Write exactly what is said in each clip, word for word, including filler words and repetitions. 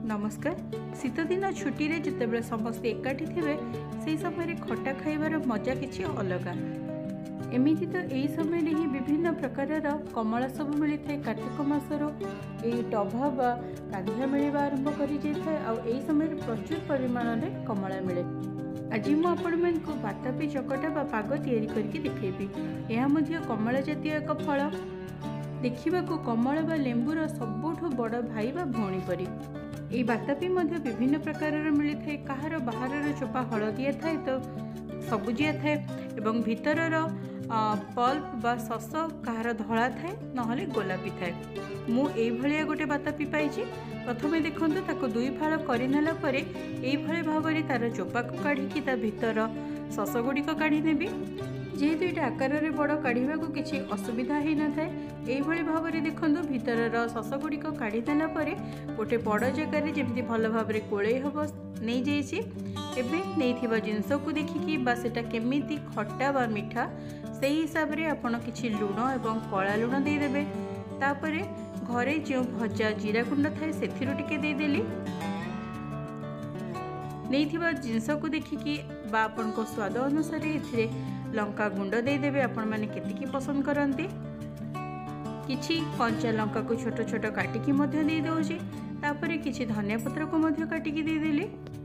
नमस्कार। शीत दिन छुट्टी रे जितेबाला समस्ते एकाठी थे से समय खटा खाइबार मजा किसी अलग। एमती तो यही समय ही विभिन्न प्रकार कमला सब मिलता है। कार्तिक मासर यही टभा बा कांधिया मिलवा आरंभ कर समय प्रचुर परिमाण में कमला मिले। आज मुझे बातापी चकटा बा पाग तैयारी करके दिखेबी। यह कमला जातीय एक फल। देखा कमल बा लेंबूर सबुठ बड़ भाई बा भौणी परी। यही बातापी विभिन्न प्रकार मिलता है। कहार बाहर चोपा हलदिया थाए तो सबुजिया थाए एवं भीतर पल्प बा सस कहार धला थाए नहले गोलापी थाए। मु एभलिया गोटे बातापी पाई। प्रथमे देखंतु ताको दुई फाळ करिनेला परे एई भले भाबरे तार चोपा को काढी ता भीतर सस गुड़िक काढ़ी नेबी। जेहेतु ये आकार में बड़ काढ़ा को किसी असुविधा ही न थाए। यही भाव में देखो भीतर सस गुड़िक काढ़ी देला परे गोटे बड़ जगार जमी भल भाव में कोले हम नहीं जाइए। नहीं जिनस को देखिकी बाटा केमी खट्टा बा मीठा से हिसाब से आपड़ कि लुण और कला लुण देदेवे। तापर घरे जो भजा जीरा गुंड थाए से देदेली। नहीं जिनस को देखिकी बा आपण को स्वाद अनुसार ए लंका गुंड देदेवे। आपण माने केतिकी पसंद करते। किछि कंचा लंका को छोट छोट काटिकी मध्य दे दउछि। तापरे किछि धनिया पत्र को मध्य काटिकी दे देली।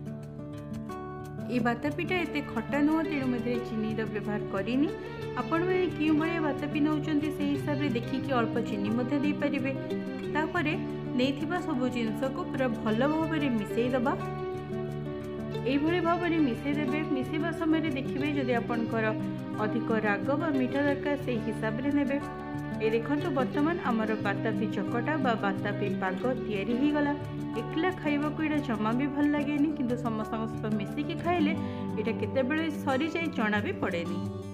ए बातापीटा एते खट्टा नुह तेणु मध्य चीनी रो व्यवहार करिनी। आपण माने किउ भलिया बातापी नउचंती से हिसाब रे देखिकी अल्प चीनी मध्य दे परिबे। तापरे नेथिबा सब जिंस को पूरा भल भाव में मिसई दबा। यही भाव में मिसेदेवे। मिसेवा समय देखिए जदि आपणकर अधिक राग बा मीठा दरकार से हिसाब से नेबे। ये देखंतु वर्तमान आमर बातापी चकटा बा बातापी पाग तैयारी हो गला। एकला खाइबा को ये जमा भी भल लगेनी, किंतु समस्त मिसिकी खाइले यहाँ केतेबेले सरी जाए जना भी पड़ेनी।